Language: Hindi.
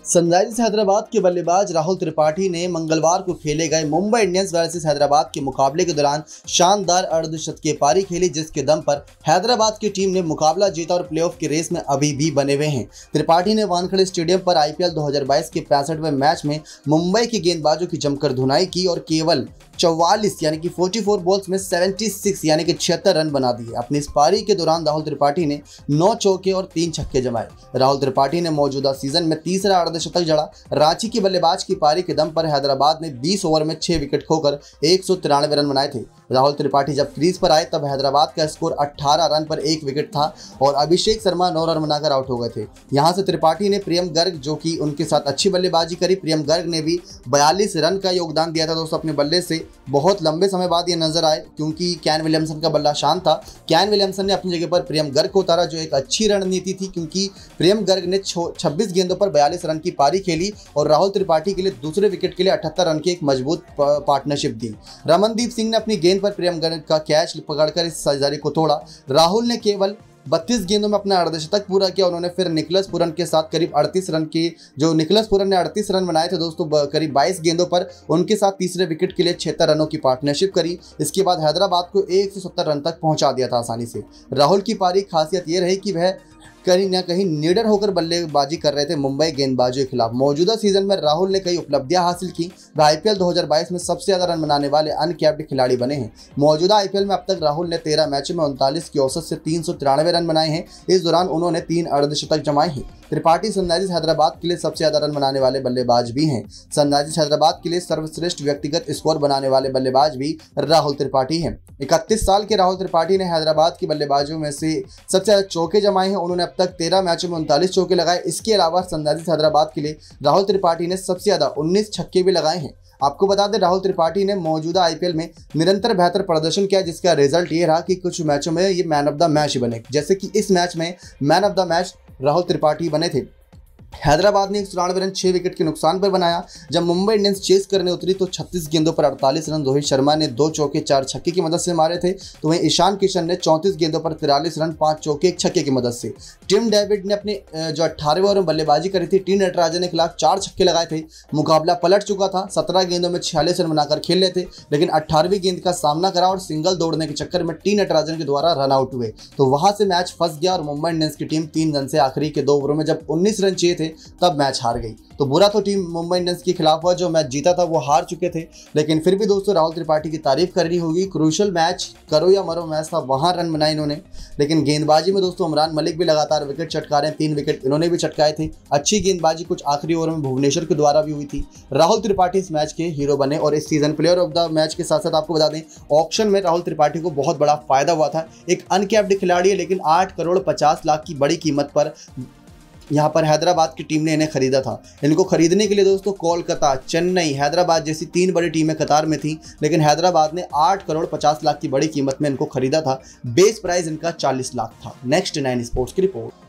सनराइजर्स हैदराबाद के बल्लेबाज राहुल त्रिपाठी ने मंगलवार को खेले गए मुंबई इंडियंस वर्सेस हैदराबाद के मुकाबले के दौरान शानदार अर्धशतकीय पारी खेली, जिसके दम पर हैदराबाद की टीम ने मुकाबला जीता और प्लेऑफ की रेस में अभी भी बने हुए हैं। त्रिपाठी ने वानखेड़े स्टेडियम पर आईपीएल 2022 के 65वें मैच में मुंबई के गेंदबाजों की जमकर धुनाई की और केवल 44 यानी कि 44 बॉल्स में 76 यानी कि 76 रन बना दिए। अपनी इस पारी के दौरान राहुल त्रिपाठी ने 9 चौके और 3 छक्के जमाए। राहुल त्रिपाठी ने मौजूदा सीजन में तीसरा अर्धशतक जड़ा। रांची की बल्लेबाज की पारी के दम पर हैदराबाद ने 20 ओवर में 6 विकेट खोकर 193 रन बनाए थे। राहुल त्रिपाठी जब क्रीज पर आए तब हैदराबाद का स्कोर 18 रन पर 1 विकेट था और अभिषेक शर्मा 9 रन बनाकर आउट हो गए थे। यहां से त्रिपाठी ने प्रियम गर्ग, जो कि उनके साथ अच्छी बल्लेबाजी करी। प्रियम गर्ग ने भी 42 रन का योगदान दिया था दोस्तों अपने बल्ले से। बहुत लंबे समय बाद ये नजर आए क्योंकि कैन विलियमसन का बल्ला शांत था। कैन विलियमसन ने अपनी जगह पर प्रियम गर्ग को उतारा, जो एक अच्छी रणनीति थी क्योंकि प्रियम गर्ग ने 26 गेंदों पर 42 रन की पारी खेली और राहुल त्रिपाठी के लिए दूसरे विकेट के लिए 78 रन की एक मजबूत पार्टनरशिप दी। रमनदीप सिंह ने अपनी गेंद पर प्रियम गर्ग का कैच पकड़कर इस साझेदारी को तोड़ा। राहुल ने केवल 32 गेंदों में अपना अर्धशतक पूरा किया। उन्होंने फिर निकलस पुरन के साथ करीब 38 रन की, जो निकलस पुरन ने 38 रन बनाए थे दोस्तों करीब 22 गेंदों पर, उनके साथ तीसरे विकेट के लिए 76 रनों की पार्टनरशिप करी। इसके बाद हैदराबाद को 170 रन तक पहुंचा दिया था आसानी से। राहुल की पारी खासियत ये रही कि वह कहीं ना कहीं निडर होकर बल्लेबाजी कर रहे थे मुंबई गेंदबाजों के खिलाफ। मौजूदा सीजन में राहुल ने कई उपलब्धियां हासिल की। वह आईपीएल 2022 में सबसे ज्यादा रन बनाने वाले अनकैप्ड खिलाड़ी बने हैं। मौजूदा आईपीएल में अब तक राहुल ने 13 मैचों में 39 की औसत से 393 रन बनाए हैं। इस दौरान उन्होंने 3 अर्धशतक जमाए हैं। त्रिपाठी सनराइजर्स हैदराबाद के लिए सबसे ज्यादा रन बनाने वाले बल्लेबाज भी हैं। सनराइजर्स हैदराबाद के लिए सर्वश्रेष्ठ व्यक्तिगत स्कोर बनाने वाले बल्लेबाज भी राहुल त्रिपाठी हैं। 31 साल के राहुल त्रिपाठी ने हैदराबाद की बल्लेबाजों में से सबसे ज्यादा चौके जमाए हैं। उन्होंने अब तक 13 मैचों में 39 चौके लगाए। इसके अलावा सनराइजर्स हैदराबाद के लिए राहुल त्रिपाठी ने सबसे ज्यादा 19 छक्के भी लगाए हैं। आपको बता दें, राहुल त्रिपाठी ने मौजूदा आईपीएल में निरंतर बेहतर प्रदर्शन किया, जिसका रिजल्ट ये रहा कि कुछ मैचों में ये मैन ऑफ द मैच ही बने। जैसे कि इस मैच में man of the match Rahul Tripathi बने थे। हैदराबाद ने 194 रन 6 विकेट के नुकसान पर बनाया। जब मुंबई इंडियंस चेस करने उतरी तो 36 गेंदों पर 48 रन रोहित शर्मा ने 2 चौके 4 छक्के की मदद से मारे थे। तो वहीं ईशान किशन ने 34 गेंदों पर 43 रन 5 चौके 1 छक्के की मदद से। टिम डेविड ने अपने जो 18वें ओवर में बल्लेबाजी करी थी, टी नटराजन के खिलाफ 4 छक्के लगाए थे। मुकाबला पलट चुका था। 17 गेंदों में 46 रन बनाकर खेल रहे थे, लेकिन 18वीं गेंद का सामना करा और सिंगल दौड़ने के चक्कर में टी नटराजन के द्वारा रन आउट हुए। तो वहां से मैच फंस गया और मुंबई इंडियंस की टीम 3 रन से आखिरी के 2 ओवरों में जब 19 रन चाहिए थे तब मैच हार गई। तो बुरा तो टीम मुंबई इंडियंस के खिलाफ हुआ, जो मैच जीता था वो हार चुके थे। लेकिन फिर भी दोस्तों राहुल त्रिपाठी की तारीफ करनी होगी। क्रूशल मैच, करो या मरो मैच था, वहां रन बनाए इन्होंने। लेकिन गेंदबाजी में दोस्तों उमरान मलिक भी लगातार विकेट चटका रहे हैं। 3 विकेट इन्होंने भी चटकाए थे। अच्छी गेंदबाजी कुछ आखिरी ओवर में भुवनेश्वर के द्वारा भी हुई थी। राहुल त्रिपाठी इस मैच के हीरो बने और इस season player of the match के साथ साथ आपको बता दें, ऑक्शन में राहुल त्रिपाठी को बहुत बड़ा फायदा हुआ था। एक अनकैप्ड खिलाड़ी है, लेकिन 8 करोड़ 50 लाख की बड़ी कीमत पर यहाँ पर हैदराबाद की टीम ने इन्हें खरीदा था। इनको खरीदने के लिए दोस्तों कोलकाता, चेन्नई, हैदराबाद जैसी 3 बड़ी टीमें कतार में थी, लेकिन हैदराबाद ने 8 करोड़ 50 लाख की बड़ी कीमत में इनको खरीदा था। बेस प्राइस इनका 40 लाख था। नेक्स्ट 9 स्पोर्ट्स की रिपोर्ट।